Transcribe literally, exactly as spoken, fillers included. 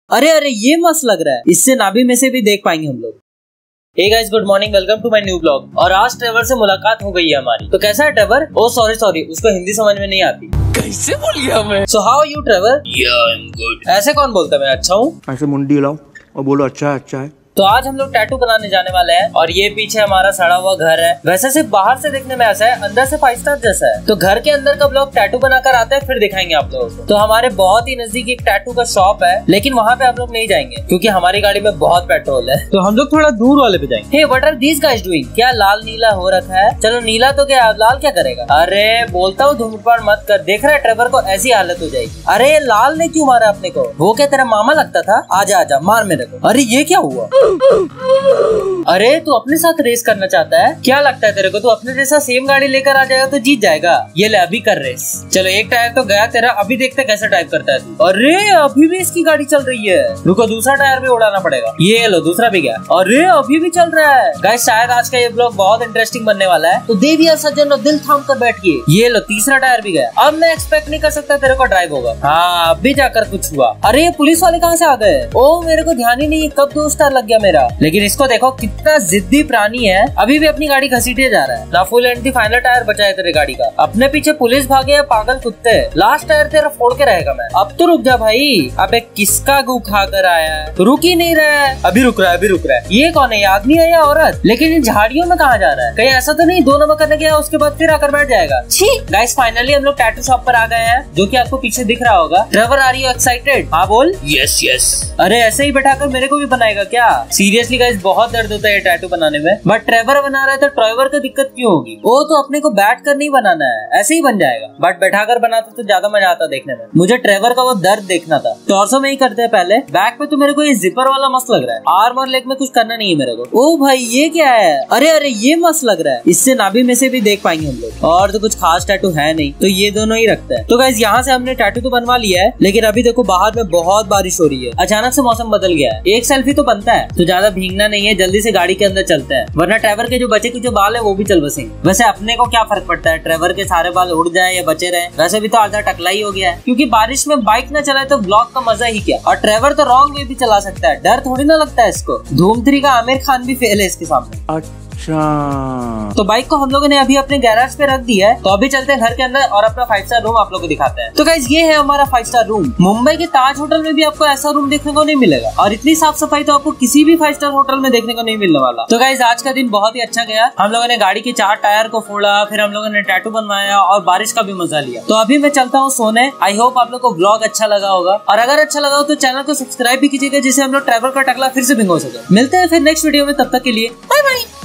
अरे अरे ये मस्त लग रहा है, इससे नाभि में से भी देख पाएंगे हम लोग। Hey guys, good morning, welcome to my new blog. और आज ट्रेवर से मुलाकात हो गई है हमारी। तो कैसा है ट्रेवर? ओह सॉरी सॉरी, उसको हिंदी समझ में नहीं आती। कैसे बोल गया मैं? So how are you Trevor? या आई एम गुड। ऐसे कौन बोलता है मैं अच्छा हूँ? ऐसे मुंडी हिलाओ और बोलो अच्छा है अच्छा है। तो आज हम लोग टैटू बनाने जाने वाले हैं और ये पीछे हमारा सड़ा हुआ घर है। वैसे सिर्फ बाहर से देखने में ऐसा है, अंदर से फाइव स्टार जैसा है। तो घर के अंदर कब लोग टैटू बनाकर आते हैं फिर दिखाएंगे आप लोगों को। तो हमारे बहुत ही नजदीक एक टैटू का शॉप है, लेकिन वहाँ पे आप लोग नहीं जाएंगे क्योंकि हमारी गाड़ी में बहुत पेट्रोल है। तो हम लोग थोड़ा दूर वाले पे जाएंगे। Hey what are these guys doing? क्या लाल नीला हो रखा है? चलो नीला तो क्या, लाल क्या करेगा? अरे बोलता हूँ धूम्रपान मत कर, देख रहा है ट्रेवर को ऐसी हालत हो जाएगी। अरे लाल ने क्यों मारा अपने को? वो क्या तेरा मामा लगता था? आजा आजा मार मेरे को। अरे ये क्या हुआ? अरे तू अपने साथ रेस करना चाहता है? क्या लगता है तेरे को, तू अपने जैसा सेम गाड़ी लेकर आ जाएगा तो जीत जाएगा। ये ले अभी कर रेस। चलो एक टायर तो गया तेरा, अभी देखते कैसे टाइप करता है तू। अरे अभी भी इसकी गाड़ी चल रही है, रुको दूसरा टायर भी उड़ाना पड़ेगा। ये लो दूसरा भी गया। अरे अभी भी चल रहा है। गाइस शायद आज का ये ब्लॉग बहुत इंटरेस्टिंग बनने वाला है, तो देवी और सज्जन दिल थाम कर बैठिए। ये लो तीसरा टायर भी गया। अब मैं एक्सपेक्ट नहीं कर सकता तेरे को ड्राइव होगा। हाँ अब भी जाकर कुछ हुआ। अरे ये पुलिस वाले कहाँ से आ गए? ओ मेरे को ध्यान ही नहीं है कब दो स्टार लग गया मेरा। लेकिन इसको देखो कितना जिद्दी प्राणी है, अभी भी अपनी गाड़ी घसीटे जा रहा है ना। फुल एंटी फाइनल टायर बचा है तेरे गाड़ी का। अपने पीछे पुलिस भागे है पागल कुत्ते। लास्ट टायर तेरा फोड़ के रहेगा मैं। अब तो रुक जा भाई। अबे किसका गू खा कर आया है? तो रुक ही नहीं रहा है। अभी रुक रहा है, अभी रुक रहा है। ये कौन है, आदमी है या औरत? लेकिन इन झाड़ियों में कहाँ जा रहा है? कहीं ऐसा तो नहीं दो नंबर करने गया उसके बाद फिर आकर बैठ जाएगा? छी गाइस फाइनली हम लोग टैटू शॉप पर आ गए हैं, जो कि आपको पीछे दिख रहा होगा। Trevor are you excited? हाँ बोल। Yes yes. अरे ऐसे ही बैठाकर मेरे को भी बनाएगा क्या? सीरियसली गाइस बहुत दर्द होता है टैटू बनाने में, बट ट्रेवर बना रहा है तो ट्रेवर को दिक्कत क्यों होगी? वो तो अपने को बैठ कर नहीं बनाना है, ऐसे ही बन जाएगा। बट बैठाकर बनाता तो ज्यादा मजा आता देखने में। मुझे ट्रेवर का वो दर्द देखना था। टॉर्सो में ही करते हैं पहले। बैक पे तो मेरे को ये जिपर वाला मस्त लग रहा है। आर्म और लेग में कुछ करना नहीं है मेरे को। ओ भाई ये क्या है? अरे अरे ये मस्त लग रहा है, इससे नाभि में से भी देख पाएंगे हम लोग। और तो कुछ खास टैटू है नहीं, तो ये दोनों ही रखता है। तो गाइस यहाँ से हमने टैटू तो बनवा लिया है, लेकिन अभी देखो बाहर में बहुत बारिश हो रही है। अचानक से मौसम बदल गया है। एक सेल्फी तो बनता है, तो ज्यादा भीगना नहीं है, जल्दी से गाड़ी के अंदर चलते हैं, वरना ट्रेवर के जो बचे कुछ जो बाल है वो भी चल बसेंगे। वैसे अपने को क्या फर्क पड़ता है, ट्रेवर के सारे बाल उड़ जाए या बचे रहे? वैसे भी तो आधा टकला ही हो गया है, क्योंकि बारिश में बाइक न चलाए तो ब्लॉग का मजा ही क्या। और ट्रेवर तो रॉन्ग वे भी चला सकता है, डर थोड़ी ना लगता है इसको। धूम थ्री का आमिर खान भी फेल है इसके सामने। अच्छा तो बाइक को हम लोगों ने अभी अपने गैराज पे रख दिया है, तो अभी चलते हैं घर के अंदर और अपना फाइव स्टार रूम आप लोगों को दिखाते हैं। तो गाइस ये है हमारा फाइव स्टार रूम। मुंबई के ताज होटल में भी आपको ऐसा रूम देखने को नहीं मिलेगा, और इतनी साफ सफाई तो आपको किसी भी फाइव स्टार होटल में देखने को नहीं मिलने वाला। तो गाइस आज का दिन बहुत ही अच्छा गया। हम लोगों ने गाड़ी के चार टायर को फोड़ा, फिर हम लोगों ने टैटू बनवाया और बारिश का भी मजा लिया। तो अभी मैं चलता हूँ सोने। आई होप आप लोग को ब्लॉग अच्छा लगा होगा, और अगर अच्छा लगा हो तो चैनल को सब्सक्राइब भी कीजिएगा, जिससे हम लोग ट्रेवल का टकला फिर से भिंगो सके। मिलते हैं फिर नेक्स्ट वीडियो में, तब तक के लिए बाय बाय।